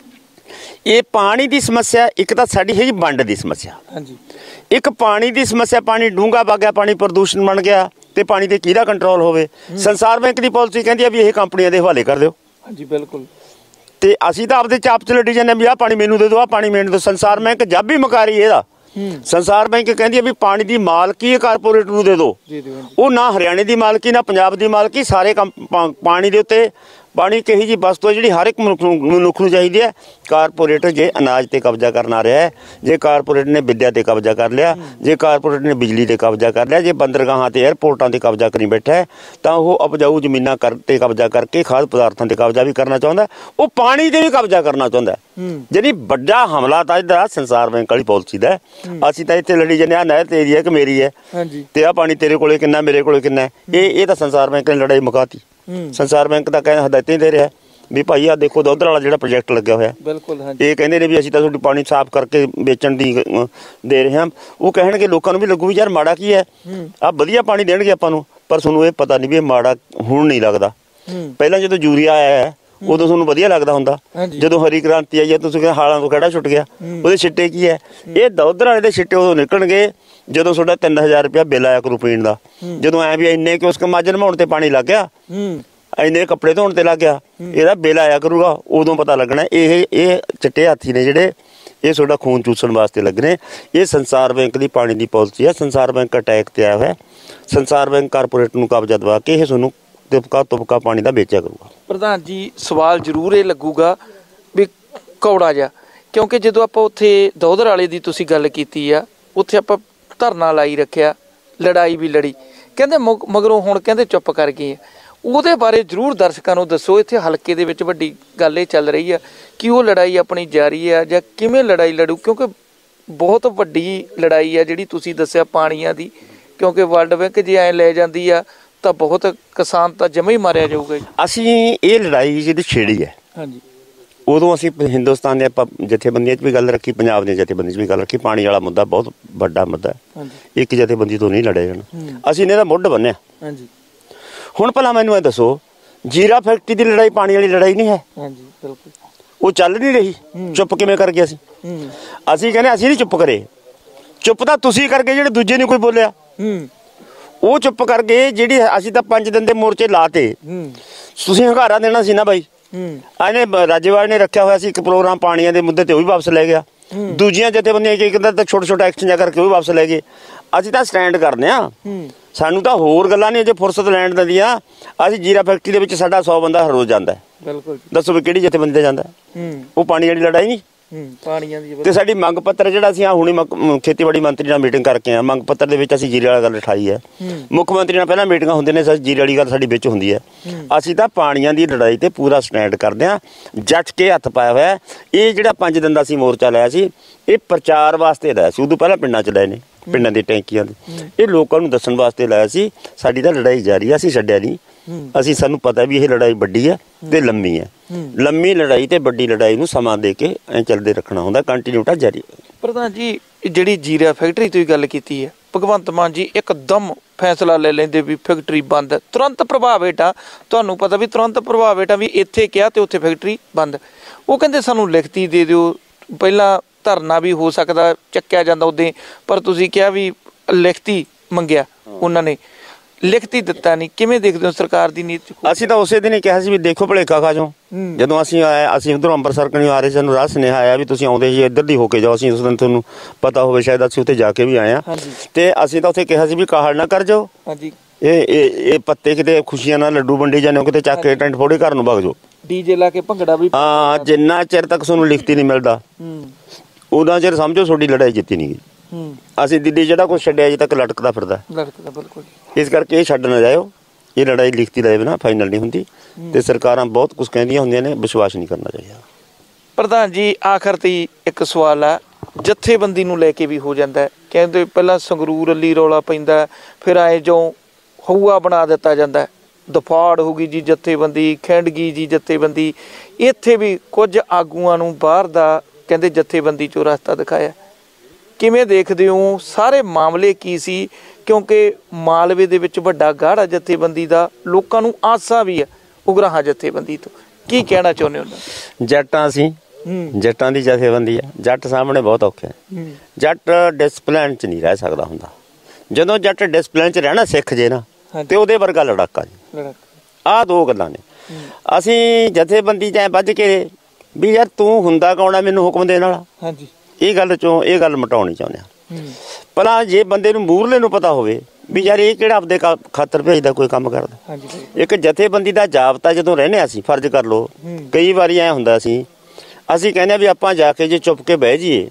ਇਹ ਪਾਣੀ ਦੀ ਸਮੱਸਿਆ ਇੱਕ ਤਾਂ ਸਾਡੀ ਹੈਗੀ ਵੰਡ ਦੀ ਸਮੱਸਿਆ, ਇੱਕ ਪਾਣੀ ਦੀ ਸਮੱਸਿਆ, ਪਾਣੀ ਡੂੰਘਾ ਵਗ ਗਿਆ, ਪਾਣੀ ਪ੍ਰਦੂਸ਼ਣ ਬਣ ਗਿਆ, ਤੇ ਪਾਣੀ ਤੇ ਕਿਹਦਾ ਕੰਟਰੋਲ ਹੋਵੇ। ਸੰਸਾਰ ਬੈਂਕ ਦੀ ਪਾਲਿਸੀ ਕਹਿੰਦੀ ਆ ਵੀ ਇਹ ਕੰਪਨੀਆਂ ਦੇ ਹਵਾਲੇ ਕਰ ਦਿਓ। ਹਾਂਜੀ ਬਿਲਕੁਲ, ਤੇ ਅਸੀਂ ਤਾਂ ਆਪਦੇ ਚਾਪ 'ਚ ਲੱਡੀ ਜਾਂਦੇ ਵੀ ਆਹ ਪਾਣੀ ਮੈਨੂੰ ਦੇ ਦਿਓ, ਆਹ ਪਾਣੀ ਮੈਨੂੰ ਦਿਓ। ਸੰਸਾਰ ਬੈਂਕ ਜੱਬ ਹੀ ਮੁਕਾਰੀ ਇਹਦਾ। ਸੰਸਾਰ ਬੈਂਕ ਕਹਿੰਦੀ ਆ ਵੀ ਪਾਣੀ ਦੀ ਮਾਲਕੀ ਕਾਰਪੋਰੇਟ ਨੂੰ ਦੇ ਦਿਓ। ਉਹ ਨਾ ਹਰਿਆਣੇ ਦੀ ਮਾਲਕੀ ਨਾ ਪੰਜਾਬ ਦੀ ਮਾਲਕੀ, ਸਾਰੇ ਪਾਣੀ ਦੇ ਉੱਤੇ ਪਾਣੀ ਕਹੀ ਜੀ ਵਸਤੂ ਹੈ ਜਿਹੜੀ ਹਰ ਇੱਕ ਮਨੁੱਖ ਨੂੰ ਮਨੁੱਖ ਨੂੰ ਚਾਹੀਦੀ ਹੈ। ਕਾਰਪੋਰੇਟਰ ਜੇ ਅਨਾਜ ਤੇ ਕਬਜ਼ਾ ਕਰਨ ਆ ਰਿਹਾ ਹੈ, ਜੇ ਕਾਰਪੋਰੇਟ ਨੇ ਵਿੱਦਿਆ ਤੇ ਕਬਜ਼ਾ ਕਰ ਲਿਆ, ਜੇ ਕਾਰਪੋਰੇਟ ਨੇ ਬਿਜਲੀ ਤੇ ਕਬਜ਼ਾ ਕਰ ਲਿਆ, ਜੇ ਬੰਦਰਗਾਹਾਂ ਤੇ ਏਅਰਪੋਰਟਾਂ ਤੇ ਕਬਜ਼ਾ ਕਰੀ ਬੈਠਾ ਹੈ, ਤਾਂ ਉਹ ਉਪਜਾਊ ਜ਼ਮੀਨਾਂ ਕਰ ਤੇ ਕਬਜ਼ਾ ਕਰਕੇ ਖਾਦ ਪਦਾਰਥਾਂ ਤੇ ਕਬਜ਼ਾ ਵੀ ਕਰਨਾ ਚਾਹੁੰਦਾ, ਉਹ ਪਾਣੀ ਤੇ ਵੀ ਕਬਜ਼ਾ ਕਰਨਾ ਚਾਹੁੰਦਾ। ਜਿਹੜੀ ਵੱਡਾ ਹਮਲਾ ਤਾਂ ਇੱਧਰ ਸੰਸਾਰ ਬੈਂਕ ਵਾਲੀ ਪਾਲਿਸੀ ਦਾ। ਅਸੀਂ ਤਾਂ ਇੱਥੇ ਲੜੀ ਜਾਂਦੇ ਆ ਨਹਿਰ ਤੇਰੀ ਹੈ ਕਿ ਮੇਰੀ ਹੈ, ਤੇ ਆਹ ਪਾਣੀ ਤੇਰੇ ਕੋਲੇ ਕਿੰਨਾ, ਮੇਰੇ ਕੋਲੇ ਕਿੰਨਾ। ਇਹ ਇਹ ਤਾਂ ਸੰਸਾਰ ਬੈਂਕ ਨੇ ਲੜਾਈ ਮੁਕਾਤੀ। ਸੰਸਾਰ ਬੈਂਕ ਤਾਂ ਕਹਿੰਦਾ ਹਦਾਇਤਾਂ ਹੀ ਦੇ ਰਿਹਾ ਵੀ ਭਾਈ ਆਹ ਦੇਖੋ ਦੁੱਧ ਵਾਲਾ ਜਿਹੜਾ ਪ੍ਰੋਜੈਕਟ ਲੱਗਿਆ ਹੋਇਆ, ਬਿਲਕੁਲ ਇਹ ਕਹਿੰਦੇ ਨੇ ਵੀ ਅਸੀਂ ਤਾਂ ਤੁਹਾਡੀ ਪਾਣੀ ਸਾਫ਼ ਕਰਕੇ ਵੇਚਣ ਦੀ ਦੇ ਰਹੇ ਹਾਂ। ਉਹ ਕਹਿਣਗੇ ਲੋਕਾਂ ਨੂੰ ਵੀ ਲੱਗੂ ਵੀ ਯਾਰ ਮਾੜਾ ਕੀ ਹੈ, ਆਹ ਵਧੀਆ ਪਾਣੀ ਦੇਣਗੇ ਆਪਾਂ ਨੂੰ, ਪਰ ਤੁਹਾਨੂੰ ਇਹ ਪਤਾ ਨਹੀਂ ਵੀ ਇਹ ਮਾੜਾ ਹੁਣ ਨਹੀਂ ਲੱਗਦਾ। ਪਹਿਲਾਂ ਜਦੋਂ ਯੂਰੀਆ ਆਇਆ ਉਦੋਂ ਤੁਹਾਨੂੰ ਵਧੀਆ ਲੱਗਦਾ ਹੁੰਦਾ, ਜਦੋਂ ਹਰੀ ਕ੍ਰਾਂਤੀ ਆਈ ਹੈ ਤੁਸੀਂ ਹਾਲਾਂ ਤੋਂ ਖੜਾ ਛੁੱਟ ਗਿਆ, ਉਹਦੇ ਛਿੱਟੇ ਕੀ ਹੈ। ਇਹ ਦੁੱਧ ਵਾਲੇ ਦੇ ਛਿੱਟੇ ਉਦੋਂ ਨਿਕਲਣਗੇ ਜਦੋਂ ਤੁਹਾਡਾ ਤਿੰਨ ਹਜ਼ਾਰ ਰੁਪਇਆ ਬਿੱਲ ਆਇਆ ਕਰੂ ਪੀਣ ਦਾ, ਜਦੋਂ ਐ ਵੀ ਇੰਨੇ ਕਿ ਉਸ ਮੱਝ ਨਵਾਉਣ ਤੇ ਪਾਣੀ ਲੱਗ ਗਿਆ, ਇੰਨੇ ਕੱਪੜੇ ਧੋਣ ਤੇ ਲੱਗ ਗਿਆ, ਇਹਦਾ ਬਿੱਲ ਆਇਆ ਕਰੂਗਾ, ਉਦੋਂ ਪਤਾ ਲੱਗਣਾ ਇਹ ਇਹ ਚਿੱਟੇ ਹਾਥੀ ਨੇ ਜਿਹੜੇ ਇਹ ਤੁਹਾਡਾ ਖੂਨ ਚੂਸਣ ਵਾਸਤੇ ਲੱਗਣੇ। ਇਹ ਸੰਸਾਰ ਬੈਂਕ ਦੀ ਪਾਣੀ ਦੀ ਪਾਲਿਸੀ ਹੈ। ਸੰਸਾਰ ਬੈਂਕ ਅਟੈਕ ਤੇ ਆਇਆ ਹੋਇਆ, ਸੰਸਾਰ ਬੈਂਕ ਕਾਰਪੋਰੇਟ ਨੂੰ ਕਬਜ਼ਾ ਦਵਾ ਕੇ ਇਹ ਤੁਹਾਨੂੰ ਤੁਪਕਾ ਤੁਪਕਾ ਪਾਣੀ ਦਾ ਵੇਚਿਆ ਕਰੂਗਾ। ਪ੍ਰਧਾਨ ਜੀ ਸਵਾਲ ਜ਼ਰੂਰ ਇਹ ਲੱਗੂਗਾ ਵੀ ਕੌੜਾ ਜਿਹਾ, ਕਿਉਂਕਿ ਜਦੋਂ ਆਪਾਂ ਉੱਥੇ ਦੌਧਰ ਵਾਲੇ ਦੀ ਤੁਸੀਂ ਗੱਲ ਕੀਤੀ ਆ, ਉੱਥੇ ਆਪਾਂ ਧਰਨਾ ਲਾਈ ਰੱਖਿਆ, ਲੜਾਈ ਵੀ ਲੜੀ, ਕਹਿੰਦੇ ਮਗਰੋਂ ਹੁਣ ਕਹਿੰਦੇ ਚੁੱਪ ਕਰ ਗਏ। ਉਹਦੇ ਬਾਰੇ ਜ਼ਰੂਰ ਦਰਸ਼ਕਾਂ ਨੂੰ ਦੱਸੋ। ਇੱਥੇ ਹਲਕੇ ਦੇ ਵਿੱਚ ਵੱਡੀ ਗੱਲ ਇਹ ਚੱਲ ਰਹੀ ਆ ਕਿ ਉਹ ਲੜਾਈ ਆਪਣੀ ਜਾਰੀ ਆ ਜਾਂ ਕਿਵੇਂ ਲੜਾਈ ਲੜੂ, ਕਿਉਂਕਿ ਬਹੁਤ ਵੱਡੀ ਲੜਾਈ ਆ ਜਿਹੜੀ ਤੁਸੀਂ ਦੱਸਿਆ ਪਾਣੀਆਂ ਦੀ, ਕਿਉਂਕਿ ਵਰਲਡ ਬੈਂਕ ਜੇ ਐਂ ਲੈ ਜਾਂਦੀ ਆ ਤਾਂ ਬਹੁਤ ਕਿਸਾਨ ਤਾਂ ਜਮਾ ਹੀ ਮਾਰਿਆ ਜਾਊਗਾ। ਅਸੀਂ ਇਹ ਲੜਾਈ ਜਿਹੜੀ ਛੇੜੀ ਹੈ, ਹਾਂਜੀ, ਉਦੋਂ ਅਸੀਂ ਹਿੰਦੁਸਤਾਨ ਦੇ ਆਪਾਂ ਜਥੇਬੰਦੀਆਂ 'ਚ ਵੀ ਗੱਲ ਰੱਖੀ, ਪੰਜਾਬ ਦੀਆਂ ਜਥੇਬੰਦੀਆਂ 'ਚ ਵੀ ਗੱਲ ਰੱਖੀ। ਪਾਣੀ ਵਾਲਾ ਮੁੱਦਾ ਬਹੁਤ ਵੱਡਾ ਮੁੱਦਾ ਹੈ, ਇੱਕ ਜਥੇਬੰਦੀ ਤੋਂ ਨਹੀਂ ਲੜਿਆ ਜਾਣਾ। ਅਸੀਂ ਇਹਦਾ ਮੁੱਢ ਬੰਨਿਆ। ਹਾਂਜੀ, ਹੁਣ ਭਲਾ ਮੈਨੂੰ ਇਹ ਦੱਸੋ, ਜੀਰਾ ਫੈਕਟਰੀ ਦੀ ਲੜਾਈ ਪਾਣੀ ਵਾਲੀ ਲੜਾਈ ਨਹੀਂ ਹੈ? ਹਾਂਜੀ ਬਿਲਕੁਲ। ਉਹ ਚੱਲ ਨਹੀਂ ਰਹੀ, ਚੁੱਪ ਕਿਵੇਂ ਕਰ ਗਏ ਅਸੀਂ? ਅਸੀਂ ਕਹਿੰਦੇ ਅਸੀਂ ਨਹੀਂ ਚੁੱਪ ਕਰੇ, ਚੁੱਪ ਤਾਂ ਤੁਸੀਂ ਕਰ ਗਏ ਜਿਹੜੇ ਦੂਜੇ ਨਹੀਂ ਕੋਈ ਬੋਲਿਆ। ਉਹ ਚੁੱਪ ਕਰ ਗਏ ਜਿਹੜੀ ਅਸੀਂ ਤਾਂ ਪੰਜ ਦਿਨ ਦੇ ਮੋਰਚੇ ਲਾਤੇ। ਤੁਸੀਂ ਹੰਗਾਰਾ ਦੇਣਾ ਸੀ ਨਾ ਬਾਈ। ਇਹਨੇ ਰਾਜੇਵਾਲ ਨੇ ਰੱਖਿਆ ਹੋਇਆ ਸੀ ਇੱਕ ਪ੍ਰੋਗਰਾਮ ਪਾਣੀਆਂ ਦੇ ਮੁੱਦੇ ਤੇ, ਉਹ ਵੀ ਵਾਪਸ ਲੈ ਗਿਆ। ਦੂਜੀਆਂ ਜਥੇਬੰਦੀਆਂ ਇੱਕ ਤਾਂ ਛੋਟੇ ਛੋਟਾ ਐਕਸ਼ਨ ਜਾ ਕਰਕੇ ਉਹ ਵੀ ਵਾਪਸ ਲੈ ਗਏ। ਅਸੀਂ ਤਾਂ ਸਟੈਂਡ ਕਰਨੇ ਆ, ਸਾਨੂੰ ਤਾਂ ਹੋਰ ਗੱਲਾਂ ਨਹੀਂ ਜੇ ਫੁਰਸਤ ਲੈਣ ਦਿੰਦੀਆਂ। ਅਸੀਂ ਜੀਰਾ ਫੈਕਟਰੀ ਦੇ ਵਿੱਚ ਸਾਡਾ ਸੌ ਬੰਦਾ ਹਰ ਰੋਜ਼ ਜਾਂਦਾ। ਬਿਲਕੁਲ, ਦੱਸੋ ਵੀ ਕਿਹੜੀ ਜਥੇਬੰਦੀ ਤੇ ਜਾਂਦਾ? ਉਹ ਪਾਣੀ ਵਾਲੀ ਲੜਾਈ ਨਹੀਂ। ਪਾਣੀਆਂ ਦੀ ਤੇ ਸਾਡੀ ਮੰਗ ਪੱਤਰ ਜਿਹੜਾ ਅਸੀਂ ਆ ਹੁਣੀ ਖੇਤੀਬਾੜੀ ਮੰਤਰੀ ਨਾਲ ਮੀਟਿੰਗ ਕਰਕੇ ਆ, ਮੰਗ ਪੱਤਰ ਦੇ ਵਿੱਚ ਅਸੀਂ ਜੀਰੇ ਵਾਲੀ ਗੱਲ ਉਠਾਈ ਹੈ। ਮੁੱਖ ਮੰਤਰੀ ਨਾਲ ਪਹਿਲਾਂ ਮੀਟਿੰਗਾਂ ਹੁੰਦੀਆਂ ਨੇ, ਜੀਰੇ ਵਾਲੀ ਗੱਲ ਸਾਡੀ ਵਿੱਚ ਹੁੰਦੀ ਹੈ। ਅਸੀਂ ਤਾਂ ਪਾਣੀਆਂ ਦੀ ਲੜਾਈ ਤੇ ਪੂਰਾ ਸਟੈਂਡ ਕਰਦੇ ਹਾਂ, ਜੱਟ ਕੇ ਹੱਥ ਪਾਇਆ ਹੋਇਆ। ਇਹ ਜਿਹੜਾ ਪੰਜ ਦਿਨ ਦਾ ਅਸੀਂ ਮੋਰਚਾ ਲਾਇਆ ਸੀ, ਇਹ ਪ੍ਰਚਾਰ ਵਾਸਤੇ ਲਾਇਆ ਸੀ। ਉਦੋਂ ਪਹਿਲਾਂ ਪਿੰਡਾਂ 'ਚ ਲਾਏ ਨੇ, ਪਿੰਡਾਂ ਦੀ ਟੈਂਕੀਆਂ ਦੇ, ਇਹ ਲੋਕਾਂ ਨੂੰ ਦੱਸਣ ਵਾਸਤੇ ਲਾਇਆ ਸੀ। ਸਾਡੀ ਤਾਂ ਲੜਾਈ ਜਾਰੀ ਆ, ਅਸੀਂ ਛੱਡਿਆ ਨਹੀਂ। ਅਸੀਂ ਸਾਨੂੰ ਪਤਾ ਵੀ ਇਹ ਲੜਾਈ ਵੱਡੀ ਹੈ ਤੇ ਲੰਮੀ ਹੈ। ਲੰਮੀ ਲੜਾਈ ਤੇ ਵੱਡੀ ਲੜਾਈ ਨੂੰ ਸਮਾਂ ਦੇ ਕੇ ਐਂ ਚੱਲਦੇ ਰੱਖਣਾ ਹੁੰਦਾ, ਕੰਟੀਨਿਊਟਾ ਜਾਰੀ। ਪ੍ਰਧਾਨ ਜੀ ਜਿਹੜੀ ਜੀਰਾ ਫੈਕਟਰੀ ਤੁਸੀਂ ਗੱਲ ਕੀਤੀ ਹੈ, ਭਗਵੰਤ ਮਾਨ ਜੀ ਇੱਕਦਮ ਫੈਸਲਾ ਲੈ ਲੈਂਦੇ ਵੀ ਫੈਕਟਰੀ ਬੰਦ, ਤੁਰੰਤ ਪ੍ਰਭਾਵ ਹੇਠਾਂ। ਤੁਹਾਨੂੰ ਪਤਾ ਵੀ ਤੁਰੰਤ ਪ੍ਰਭਾਵ ਹੇਠਾਂ ਵੀ ਇੱਥੇ ਕਿਹਾ ਤੇ ਉੱਥੇ ਫੈਕਟਰੀ ਬੰਦ। ਉਹ ਕਹਿੰਦੇ ਸਾਨੂੰ ਲਿਖਤੀ ਦੇ ਦਿਓ, ਪਹਿਲਾਂ ਧਰਨਾ ਵੀ ਹੋ ਸਕਦਾ ਚੱਕਿਆ ਜਾਂਦਾ ਉਦੋਂ, ਪਰ ਤੁਸੀਂ ਕਿਹਾ ਵੀ ਲਿਖਤੀ ਮੰਗਿਆ, ਉਹਨਾਂ ਨੇ ਲਿਖਤੀ ਦਿੱਤਾ ਨਹੀਂ। ਕਿਵੇਂ ਦੇਖਦੇ ਹੋ ਸਰਕਾਰ ਦੀ ਨੀਤੀ? ਅਸੀਂ ਤਾਂ ਉਸੇ ਦਿਨ ਹੀ ਕਿਹਾ ਸੀ ਵੀ ਦੇਖੋ ਭਲੇਖਾ ਖਾ ਜਾਓ। ਜਦੋਂ ਅਸੀਂ ਆਏ, ਅਸੀਂ ਉਧਰੋਂ ਅੰਮ੍ਰਿਤਸਰ ਕਨੀ ਆ ਰਹੇ, ਸਾਨੂੰ ਰਾਹ ਸੁਨੇਹਾ ਆਇਆ ਵੀ ਤੁਸੀਂ ਆਉਂਦੇ ਜੀ ਇੱਧਰ ਦੀ ਹੋ ਕੇ ਜਾਓ। ਅਸੀਂ ਉਸ ਦਿਨ ਤੁਹਾਨੂੰ ਪਤਾ ਹੋਵੇ ਸ਼ਾਇਦ, ਅਸੀਂ ਉੱਥੇ ਜਾ ਕੇ ਵੀ ਆਏ ਹਾਂ। ਤੇ ਅਸੀਂ ਤਾਂ ਉੱਥੇ ਕਿਹਾ ਸੀ ਵੀ ਕਾਹਲ ਨਾ ਕਰ ਜਾਓ, ਇਹ ਇਹ ਪੱਤੇ ਕਿਤੇ ਖੁਸ਼ੀਆਂ ਨਾਲ ਲੱਡੂ ਵੰਡੀ ਜਾਂਦੇ ਹੋ, ਕਿਤੇ ਚੱਕ ਕੇ ਟੈਂਟ ਫੋੜੇ ਘਰ ਨੂੰ ਵਗ ਜਾਓ, ਡੀਜੇ ਲਾ ਕੇ ਭੰਗੜਾ ਵੀ। ਹਾਂ, ਜਿੰਨਾ ਚਿਰ ਤੱਕ ਤੁਹਾਨੂੰ ਲਿਖਤੀ ਨਹੀਂ ਮਿਲਦਾ ਉਨਾ ਚਿਰ ਸਮਝੋ ਤੁਹਾਡੀ ਲੜਾਈ ਜਿੱਤੀ ਨਹੀਂ ਗਈ। ਅਸੀਂ ਦਿੱਲੀ ਜਿਹੜਾ ਕੁਛ ਛੱਡਿਆ ਅਜੇ ਤੱਕ ਲਟਕਦਾ ਫਿਰਦਾ ਲਟਕਦਾ ਬਿਲਕੁਲ। ਇਸ ਕਰਕੇ ਇਹ ਛੱਡ ਨਾ ਜਾਇਓ, ਇਹ ਲੜਾਈ ਲਿਖਤੀ ਰਹੇ ਬਿਨਾਂ ਫਾਈਨਲ ਨਹੀਂ ਹੁੰਦੀ। ਤੇ ਸਰਕਾਰਾਂ ਬਹੁਤ ਕੁਝ ਕਹਿੰਦੀਆਂ ਹੁੰਦੀਆਂ ਨੇ, ਵਿਸ਼ਵਾਸ ਨਹੀਂ ਕਰਨਾ ਚਾਹੀਦਾ। ਪ੍ਰਧਾਨ ਜੀ ਆਖਰ ਤੇ ਇੱਕ ਸਵਾਲ ਆ, ਜਥੇਬੰਦੀ ਨੂੰ ਲੈ ਕੇ ਵੀ ਹੋ ਜਾਂਦਾ। ਕਹਿੰਦੇ ਪਹਿਲਾਂ ਸੰਗਰੂਰ ਅੱਲੀ ਰੌਲਾ ਪੈਂਦਾ, ਫਿਰ ਆਏ ਜੋ ਹਊਆ ਬਣਾ ਦਿੱਤਾ ਜਾਂਦਾ, ਦਫਾੜ ਹੋ ਗਈ ਜੀ ਜਥੇਬੰਦੀ, ਖਿੰਡ ਗਈ ਜੀ ਜਥੇਬੰਦੀ। ਇੱਥੇ ਵੀ ਕੁਝ ਆਗੂਆਂ ਨੂੰ ਬਾਹਰ ਦਾ ਕਹਿੰਦੇ ਜਥੇਬੰਦੀ ਚੋਂ ਰਸਤਾ ਦਿਖਾਇਆ। ਕਿਵੇਂ ਦੇਖਦੇ ਹੋ? ਸਾਰੇ ਮਾਮਲੇ ਕੀ ਸੀ? ਕਿਉਂਕਿ ਮਾਲਵੇ ਦੇ ਵਿੱਚ ਵੱਡਾ ਗਾੜਾ ਜਥੇਬੰਦੀ ਦਾ, ਲੋਕਾਂ ਨੂੰ ਆਸਾਂ ਵੀ ਆ ਉਗਰਾਹਾਂ ਜਥੇਬੰਦੀ ਤੋਂ। ਕੀ ਕਹਿਣਾ ਚਾਹੁੰਦੇ ਹੋ? ਜੱਟਾਂ ਅਸੀਂ, ਜੱਟਾਂ ਦੀ ਜਥੇਬੰਦੀ ਆ, ਜੱਟ ਸਾਹਮਣੇ ਬਹੁਤ ਔਖੇ ਆ। ਜੱਟ ਡਿਸਪਲਿਨ 'ਚ ਨਹੀਂ ਰਹਿ ਸਕਦਾ ਹੁੰਦਾ। ਜਦੋਂ ਜੱਟ ਡਿਸਪਲਿਨ 'ਚ ਰਹਿਣਾ ਸਿੱਖ ਜੇ ਨਾ, ਤੇ ਉਹਦੇ ਵਰਗਾ ਲੜਾਕਾ ਜੀ। ਆਹ ਦੋ ਗੱਲਾਂ ਨੇ। ਅਸੀਂ ਜਥੇਬੰਦੀ 'ਚ ਐ ਵੱਜ ਕੇ ਵੀ ਯਾਰ ਤੂੰ ਹੁੰਦਾ ਕੌਣ ਆ ਮੈਨੂੰ ਹੁਕਮ ਦੇਣ ਵਾਲਾ? ਹਾਂਜੀ, ਇਹ ਗੱਲ ਚੋਂ ਇਹ ਗੱਲ ਮਿਟਾਉਣੀ ਚਾਹੁੰਦੇ ਆ। ਭਲਾ ਜੇ ਬੰਦੇ ਨੂੰ ਮੂਹਰਲੇ ਨੂੰ ਪਤਾ ਹੋਵੇ ਵੀ ਯਾਰ ਇਹ ਕਿਹੜਾ ਆਪਦੇ ਖਾਤਰ ਭੇਜਦਾ, ਕੋਈ ਕੰਮ ਕਰਦਾ। ਇੱਕ ਜਥੇਬੰਦੀ ਦਾ ਜਾਬਤਾ ਜਦੋਂ ਰਹਿੰਦੇ ਅਸੀਂ, ਫਰਜ਼ ਕਰ ਲਓ, ਕਈ ਵਾਰੀ ਐ ਹੁੰਦਾ ਸੀ, ਅਸੀਂ ਕਹਿੰਦੇ ਵੀ ਆਪਾਂ ਜਾ ਕੇ ਜੇ ਚੁੱਪ ਕੇ ਬਹਿ ਜਾਈਏ,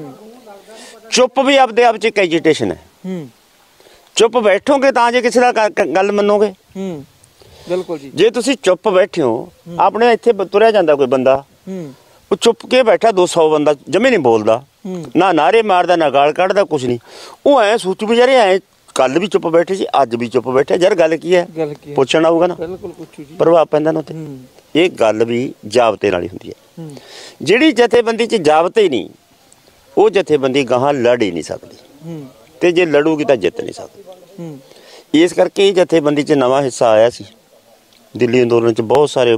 ਚੁੱਪ ਵੀ ਆਪਦੇ ਆਪ 'ਚ ਇੱਕ ਐਜੀਟੇਸ਼ਨ ਹੈ। ਚੁੱਪ ਬੈਠੋਗੇ ਤਾਂ ਜੇ ਕਿਸੇ ਦਾ ਗੱਲ ਮੰਨੋਗੇ। ਬਿਲਕੁਲ ਜੀ। ਜੇ ਤੁਸੀਂ ਚੁੱਪ ਬੈਠੇ ਹੋ, ਆਪਣੇ ਇੱਥੇ ਤੁਰਿਆ ਜਾਂਦਾ ਕੋਈ ਬੰਦਾ, ਉਹ ਚੁੱਪ ਕੇ ਬੈਠਾ, ਦੋ ਸੌ ਬੰਦਾ ਜਮੇ ਨਹੀਂ ਬੋਲਦਾ, ਨਾ ਨਾਰੇ ਮਾਰਦਾ, ਨਾ ਗਾਲ ਕੱਢਦਾ, ਕੁਛ ਨਹੀਂ। ਉਹ ਐ ਸੋਚੂ ਵੀ ਯਾਰ ਐ ਕੱਲ ਵੀ ਚੁੱਪ ਬੈਠੇ ਸੀ, ਅੱਜ ਵੀ ਚੁੱਪ ਬੈਠੇ, ਯਾਰ ਗੱਲ ਕੀ ਹੈ? ਪੁੱਛਣ ਆਊਗਾ ਨਾ, ਪ੍ਰਭਾਵ ਪੈਂਦਾ ਨਾ ਉੱਥੇ। ਇਹ ਗੱਲ ਵੀ ਜਾਬਤੇ ਨਾਲ ਹੀ ਹੁੰਦੀ ਹੈ। ਜਿਹੜੀ ਜਥੇਬੰਦੀ 'ਚ ਜਾਬਤੇ ਹੀ ਨਹੀਂ, ਉਹ ਜਥੇਬੰਦੀ ਗਾਹਾਂ ਲੜ ਹੀ ਨਹੀਂ ਸਕਦੀ, ਤੇ ਜੇ ਲੜੂਗੀ ਤਾਂ ਜਿੱਤ ਨਹੀਂ ਸਕਦੀ। ਇਸ ਕਰਕੇ ਇਹ ਜਥੇਬੰਦੀ 'ਚ ਨਵਾਂ ਹਿੱਸਾ ਆਇਆ ਸੀ। ਦਿੱਲੀ ਅੰਦੋਲਨ 'ਚ ਬਹੁਤ ਸਾਰੇ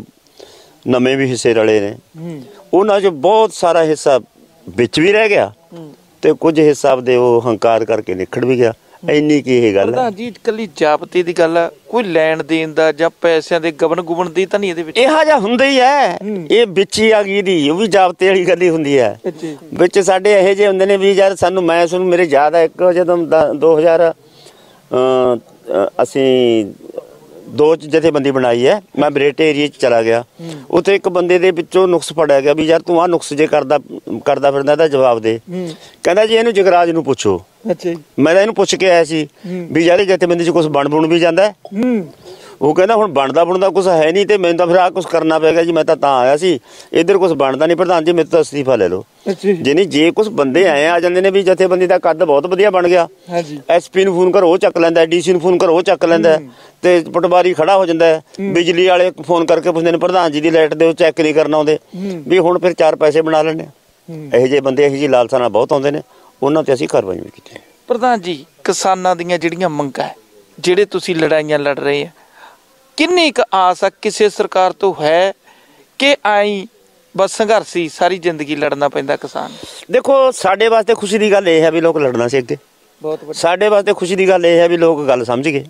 ਨਵੇਂ ਵੀ ਹਿੱਸੇ ਰਲੇ ਨੇ, ਉਹਨਾਂ 'ਚ ਬਹੁਤ ਸਾਰਾ ਹਿੱਸਾ ਵਿੱਚ ਵੀ ਰਹਿ ਗਿਆ ਤੇ ਕੁਝ ਹਿੱਸਾ ਆਪਦੇ ਉਹ ਹੰਕਾਰ ਕਰਕੇ ਨਿਖੜ ਵੀ ਗਿਆ। ਇੰਨੀ ਕੀ ਇਹ ਗੱਲ ਹੈ ਜੀ, ਇਕੱਲੀ ਜਾਬਤੇ ਦੀ ਗੱਲ ਆ, ਕੋਈ ਲੈਣ ਦੇਣ ਦਾ ਜਾਂ ਪੈਸਿਆਂ ਦੇ ਗਬਨ ਗੁਬਨ ਦੀ ਤਾਂ ਨਹੀਂ ਇਹਦੇ ਵਿੱਚ? ਇਹੋ ਜਿਹਾ ਹੁੰਦਾ ਹੀ ਹੈ, ਇਹ ਵਿੱਚ ਹੀ ਆ ਗਈ ਦੀ, ਉਹ ਵੀ ਜਾਬਤੇ ਵਾਲੀ ਗੱਲ ਹੀ ਹੁੰਦੀ ਹੈ। ਵਿੱਚ ਸਾਡੇ ਇਹੋ ਜਿਹੇ ਹੁੰਦੇ ਨੇ ਵੀ ਯਾਰ ਸਾਨੂੰ, ਮੈਂ ਸੁਣ ਮੇਰੇ ਯਾਦ ਆ ਇੱਕ ਜਦੋਂ ਦੋ ਹਜ਼ਾਰ ਅਸੀਂ ਦੋ ਚ ਜਥੇਬੰਦੀ ਬਣਾਈ ਹੈ, ਮੈਂ ਬਰੇਟੇ ਏਰੀਏ ਚ ਚਲਾ ਗਿਆ, ਉੱਥੇ ਇੱਕ ਬੰਦੇ ਦੇ ਵਿੱਚੋਂ ਨੁਕਸ ਫੜਿਆ ਗਿਆ ਵੀ ਯਾਰ ਤੂੰ ਆਹ ਨੁਕਸ ਜੇ ਕਰਦਾ ਕਰਦਾ ਫਿਰਦਾ ਇਹਦਾ ਜਵਾਬ ਦੇ। ਕਹਿੰਦਾ ਜੀ ਇਹਨੂੰ ਜਗਰਾਜ ਨੂੰ ਪੁੱਛੋ। ਮੈਂ ਤਾਂ ਇਹਨੂੰ ਪੁੱਛ ਕੇ ਆਇਆ ਸੀ ਵੀ ਯਾਰ ਜਥੇਬੰਦੀ ਚ ਕੁਛ ਬਣ ਬੁਣ ਵੀ ਜਾਂਦਾ। ਉਹ ਕਹਿੰਦਾ ਹੁਣ ਬਣਦਾ ਬਣਦਾ ਕੁਛ ਹੈ ਨਹੀਂ ਤੇ ਮੈਨੂੰ ਤਾਂ ਫਿਰ ਆਹ ਕੁਛ ਕਰਨਾ ਪਏਗਾ ਜੀ, ਮੈਂ ਤਾਂ ਤਾਂ ਆਇਆ ਸੀ, ਇੱਧਰ ਕੁਛ ਬਣਦਾ ਨਹੀਂ ਪ੍ਰਧਾਨ ਜੀ, ਮੇਰੇ ਤੋਂ ਅਸਤੀਫਾ ਲੈ ਲਓ। ਜੇ ਨਹੀਂ ਜੇ ਕੁਛ ਬੰਦੇ ਆਏ ਆ ਜਾਂਦੇ ਨੇ ਵੀ ਜਥੇਬੰਦੀ ਦਾ ਕੱਦ ਬਹੁਤ ਵਧੀਆ ਬਣ ਗਿਆ, ਐਸਪੀ ਨੂੰ ਫੋਨ ਕਰੋ ਉਹ ਚੱਕ ਲੈਂਦਾ, ਡੀਸੀ ਨੂੰ ਫੋਨ ਕਰੋ ਉਹ ਚੱਕ ਲੈਂਦਾ, ਤੇ ਪਟਵਾਰੀ ਖੜਾ ਹੋ ਜਾਂਦਾ, ਬਿਜਲੀ ਵਾਲੇ ਫੋਨ ਕਰਕੇ ਪੁੱਛਦੇ ਨੇ ਪ੍ਰਧਾਨ ਜੀ ਦੀ ਲਾਈਟ ਦੇ ਉਹ ਚੈੱਕ ਨਹੀਂ ਕਰਨ ਆਉਂਦੇ, ਵੀ ਹੁਣ ਫਿਰ ਚਾਰ ਪੈਸੇ ਬਣਾ ਲੈਣੇ। ਇਹੋ ਜਿਹੇ ਬੰਦੇ ਇਹੋ ਜਿਹੀ ਲਾਲਸਾ ਨਾਲ ਬਹੁਤ ਆਉਂਦੇ ਨੇ, ਉਹਨਾਂ ਤੇ ਅਸੀਂ ਕਾਰਵਾਈ ਵੀ ਕੀਤੀ। ਪ੍ਰਧਾਨ ਜੀ, ਕਿਸਾਨਾਂ ਦੀਆਂ ਜਿਹੜੀਆਂ ਮੰਗਾਂ ਜਿਹੜੇ ਤੁਸੀਂ ਲੜਾਈਆਂ ਲੜ ਰਹੇ ਆ, ਕਿੰਨੀ ਕੁ ਆਸ ਆ ਕਿਸੇ ਸਰਕਾਰ ਤੋਂ ਹੈ ਕਿ ਆਈ ਬਸ ਸੰਘਰਸ਼ੀ ਸਾਰੀ ਜ਼ਿੰਦਗੀ ਲੜਨਾ ਪੈਂਦਾ ਕਿਸਾਨ? ਦੇਖੋ ਸਾਡੇ ਵਾਸਤੇ ਖੁਸ਼ੀ ਦੀ ਗੱਲ ਇਹ ਹੈ ਵੀ ਲੋਕ ਲੜਨਾ ਸੀ ਅੱਗੇ, ਸਾਡੇ ਵਾਸਤੇ ਖੁਸ਼ੀ ਦੀ ਗੱਲ ਇਹ ਹੈ ਵੀ ਲੋਕ ਗੱਲ ਸਮਝ ਗਏ,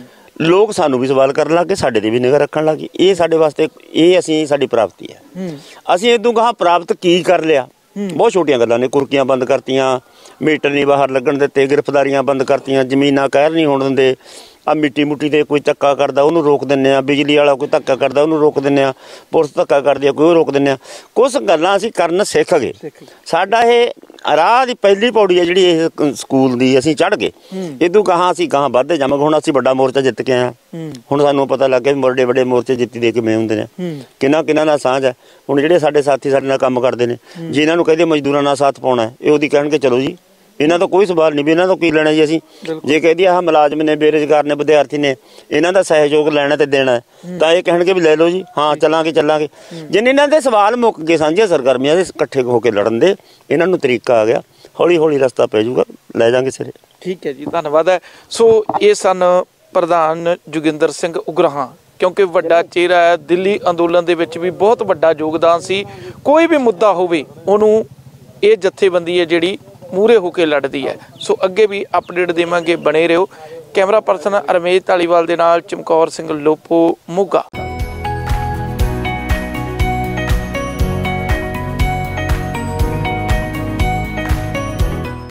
ਲੋਕ ਸਾਨੂੰ ਵੀ ਸਵਾਲ ਕਰਨ ਲੱਗ ਗਏ, ਸਾਡੇ ਤੇ ਵੀ ਨਿਗਾਹ ਰੱਖਣ ਲੱਗ ਗਏ। ਇਹ ਸਾਡੇ ਵਾਸਤੇ, ਇਹ ਅਸੀਂ ਸਾਡੀ ਪ੍ਰਾਪਤੀ ਹੈ। ਅਸੀਂ ਇਦੋਂ ਕਹਾ ਪ੍ਰਾਪਤ ਕੀ ਕਰ ਲਿਆ? ਬਹੁਤ ਛੋਟੀਆਂ ਗੱਲਾਂ ਨੇ, ਕੁਰਕੀਆਂ ਬੰਦ ਕਰਤੀਆਂ, ਮੀਟਰ ਨਹੀਂ ਬਾਹਰ ਲੱਗਣ ਦਿੱਤੇ, ਗ੍ਰਿਫਤਾਰੀਆਂ ਬੰਦ ਕਰਤੀਆਂ, ਜ਼ਮੀਨਾਂ ਕਹਿਰ ਨਹੀਂ ਹੋਣ ਦਿੰਦੇ, ਆ ਮਿੱਟੀ ਮੁੱਟੀ ਤੇ ਕੋਈ ਧੱਕਾ ਕਰਦਾ ਉਹਨੂੰ ਰੋਕ ਦਿੰਦੇ ਆ, ਬਿਜਲੀ ਵਾਲਾ ਕੋਈ ਧੱਕਾ ਕਰਦਾ ਉਹਨੂੰ ਰੋਕ ਦਿੰਦੇ ਆ, ਪੁਲਿਸ ਧੱਕਾ ਕਰਦੀ ਆ ਕੋਈ ਉਹ ਰੋਕ ਦਿੰਦੇ ਆ। ਕੁਛ ਗੱਲਾਂ ਅਸੀਂ ਕਰਨ ਸਿੱਖ ਗਏ। ਸਾਡਾ ਇਹ ਰਾਹ ਦੀ ਪਹਿਲੀ ਪੌੜੀ ਹੈ ਜਿਹੜੀ ਇਹ ਸਕੂਲ ਦੀ, ਅਸੀਂ ਚੜ੍ਹ ਗਏ। ਇਦੋਂ ਕਹਾਂ ਅਸੀਂ ਕਹਾਂ ਵੱਧਦੇ ਜਾਵਾਂਗੇ। ਹੁਣ ਅਸੀਂ ਵੱਡਾ ਮੋਰਚਾ ਜਿੱਤ ਕੇ ਆਏ, ਹੁਣ ਸਾਨੂੰ ਪਤਾ ਲੱਗ ਗਿਆ ਵੀ ਵੱਡੇ ਵੱਡੇ ਮੋਰਚੇ ਜਿੱਤੀ ਦੇ ਕਿਵੇਂ ਹੁੰਦੇ ਨੇ, ਕਿਹਨਾਂ ਕਿਹਨਾਂ ਦਾ ਸਾਂਝ ਹੈ। ਹੁਣ ਜਿਹੜੇ ਸਾਡੇ ਸਾਥੀ ਸਾਡੇ ਨਾਲ ਕੰਮ ਕਰਦੇ ਨੇ, ਜਿਨ੍ਹਾਂ ਨੂੰ ਕਹਿੰਦੇ ਮਜ਼ਦੂਰਾਂ ਨਾਲ ਸਾਥ ਪਾਉਣਾ, ਇਹ ਉਹਦੀ ਕਹਿਣਗੇ ਚਲੋ ਜੀ, ਇਹਨਾਂ ਦਾ ਕੋਈ ਸਵਾਲ ਨਹੀਂ ਵੀ ਇਹਨਾਂ ਤੋਂ ਕੀ ਲੈਣਾ ਜੀ। ਅਸੀਂ ਜੇ ਕਹਿ ਦਈਏ ਆਹ ਮੁਲਾਜ਼ਮ ਨੇ, ਬੇਰੁਜ਼ਗਾਰ ਨੇ, ਵਿਦਿਆਰਥੀ ਨੇ, ਇਹਨਾਂ ਦਾ ਸਹਿਯੋਗ ਲੈਣਾ ਤੇ ਦੇਣਾ, ਤਾਂ ਇਹ ਕਹਿਣਗੇ ਵੀ ਲੈ ਲਓ ਜੀ, ਹਾਂ ਚੱਲਾਂਗੇ ਚੱਲਾਂਗੇ। ਜਿੰਨੇ ਇਹਨਾਂ ਦੇ ਸਵਾਲ ਮੁੱਕ ਗਏ ਸਾਂਝੀਆਂ ਸਰਗਰਮੀਆਂ ਦੇ ਇਕੱਠੇ ਹੋ ਕੇ ਲੜਨ ਦੇ, ਇਹਨਾਂ ਨੂੰ ਤਰੀਕਾ ਆ ਗਿਆ, ਹੌਲੀ ਹੌਲੀ ਰਸਤਾ ਪੈ ਜਾਊਗਾ, ਲੈ ਜਾਾਂਗੇ ਸਿਰੇ। ਠੀਕ ਹੈ ਜੀ, ਧੰਨਵਾਦ ਹੈ। ਸੋ ਇਹ ਸਨ ਪ੍ਰਧਾਨ ਜੋਗਿੰਦਰ ਸਿੰਘ ਉਗਰਾਹਾਂ, ਕਿਉਂਕਿ ਵੱਡਾ ਚਿਹਰਾ ਹੈ, ਦਿੱਲੀ ਅੰਦੋਲਨ ਦੇ ਵਿੱਚ ਵੀ ਬਹੁਤ ਵੱਡਾ ਯੋਗਦਾਨ ਸੀ। ਕੋਈ ਵੀ ਮੁੱਦਾ ਹੋਵੇ ਉਹਨੂੰ ਇਹ ਜਥੇਬੰਦੀ ਹੈ ਜਿਹੜੀ ਮੂਹਰੇ ਹੋ ਕੇ ਲੜਦੀ ਹੈ। ਸੋ ਅੱਗੇ ਵੀ ਅਪਡੇਟ ਦੇਵਾਂਗੇ, ਬਣੇ ਰਹੋ। ਕੈਮਰਾ ਪਰਸਨ ਰਮੇਸ਼ ਧਾਲੀਵਾਲ ਦੇ ਨਾਲ ਚਮਕੌਰ ਸਿੰਘ ਲੋਪੋ, ਮੋਗਾ।